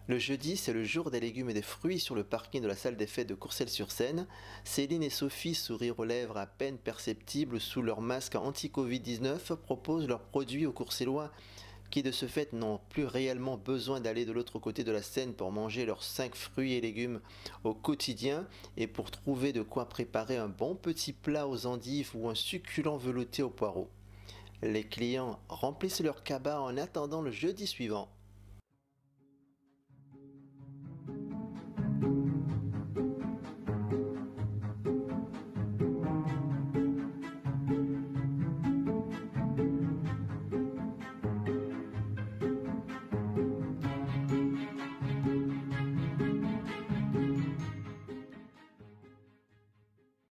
Le jeudi, c'est le jour des légumes et des fruits sur le parking de la salle des fêtes de Courcelles-sur-Seine. Céline et Sophie, sourire aux lèvres à peine perceptibles sous leur masque anti-Covid-19, proposent leurs produits aux Courcellois qui de ce fait n'ont plus réellement besoin d'aller de l'autre côté de la Seine pour manger leurs 5 fruits et légumes au quotidien et pour trouver de quoi préparer un bon petit plat aux endives ou un succulent velouté aux poireaux. Les clients remplissent leur cabas en attendant le jeudi suivant.